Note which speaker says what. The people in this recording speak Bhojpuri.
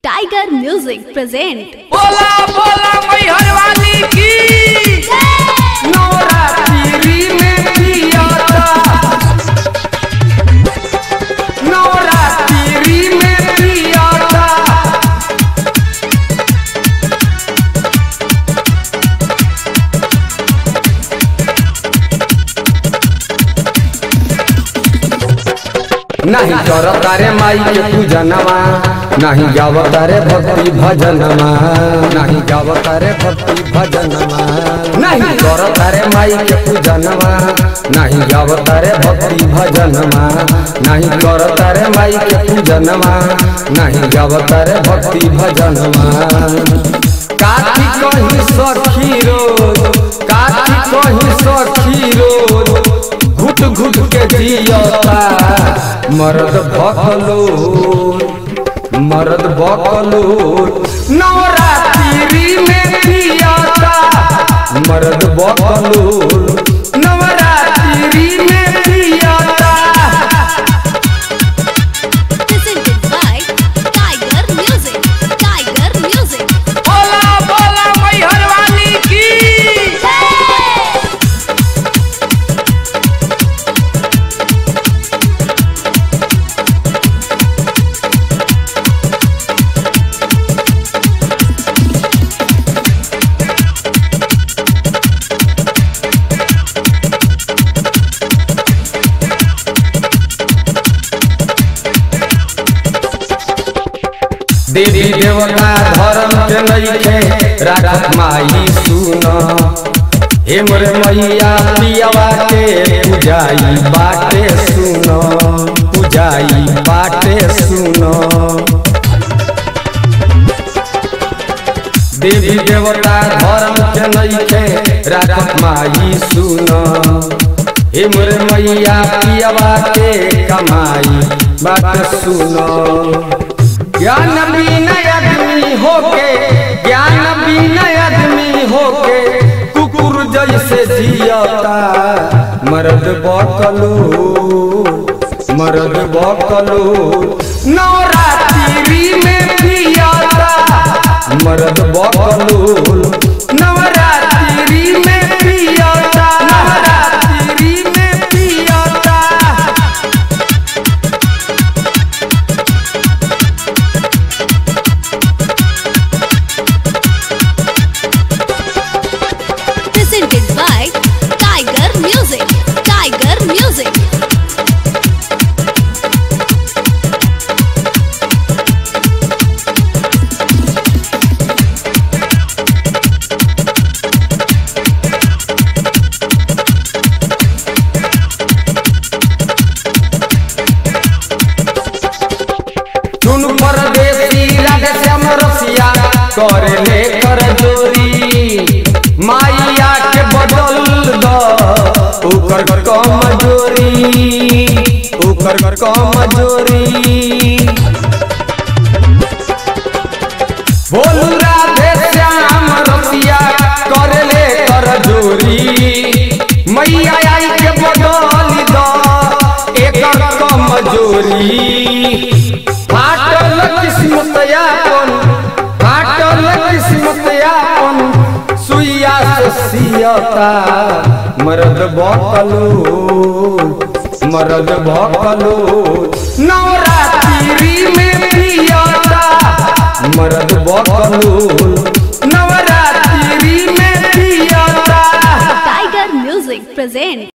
Speaker 1: Tiger music present.
Speaker 2: बोला बोला मैहर वाली की नवरात्रि में पियाता, नवरात्रि में पियाता। नहीं करता रे माई के पूजनमा, नहीं गावता रे भक्ति भजनमा, नहीं गावता रे भक्ति भजनमा। नहीं करता रे माई के पूजनमा, नहीं गावता रे भक्ति भजनमा, नहीं करता रे माई के पूजनमा, नहीं गावता रे भक्ति भजनमा। काठी कहीं सखी रोज, काठी कहीं सखी रोज, घुट घुट के जियता मरद बकलोल, मरद बकलोल। नवरात्रि में पियाता मरद बकलोल, नवरात्रि में पियाता।
Speaker 1: Presented by Tiger Music, Tiger Music।
Speaker 2: बोला बोला मैहर वाली की देवी देवता धर्म के नइखे राखत माई सुन। हे मोरे मैया पियावा के पूजाई बाटे सुन, पूजाई बाटे सुन। देवी देवता धर्म के नइखे राखत माई सुन। हे मोरे मैया पियावा के कमाई बाटे सुन। ज्ञान बिना आदमी होके, ज्ञान बिना आदमी होके, कुकुर जैसे जियता मरद बकलोल, मरद बकलोल। नवरात्रि में पियाता मरद बकलोल, नवरात्रि में पियाता, नवरात्रि में पियाता।
Speaker 1: Presented by Tiger Music, Tiger Music।
Speaker 2: टुनु परदेशी राधेश्याम रसिया करे ले कर जोरी, माइया के बदल दो ओकर कमजोरी, ओकर कमजोरी। बोलू राधेश्याम रसिया करे ले कर जोरी, मैया आई के बदल दो एकर कमजोरी। फाटल किस्मत यापन, फाटल किस्मत यापन, सुइया से सियता मरद बकलोल, मरद बकलोल। नवरात्रि में पियाता मरद बकलोल, नवरात्रि में पियाता।
Speaker 1: Tiger music present.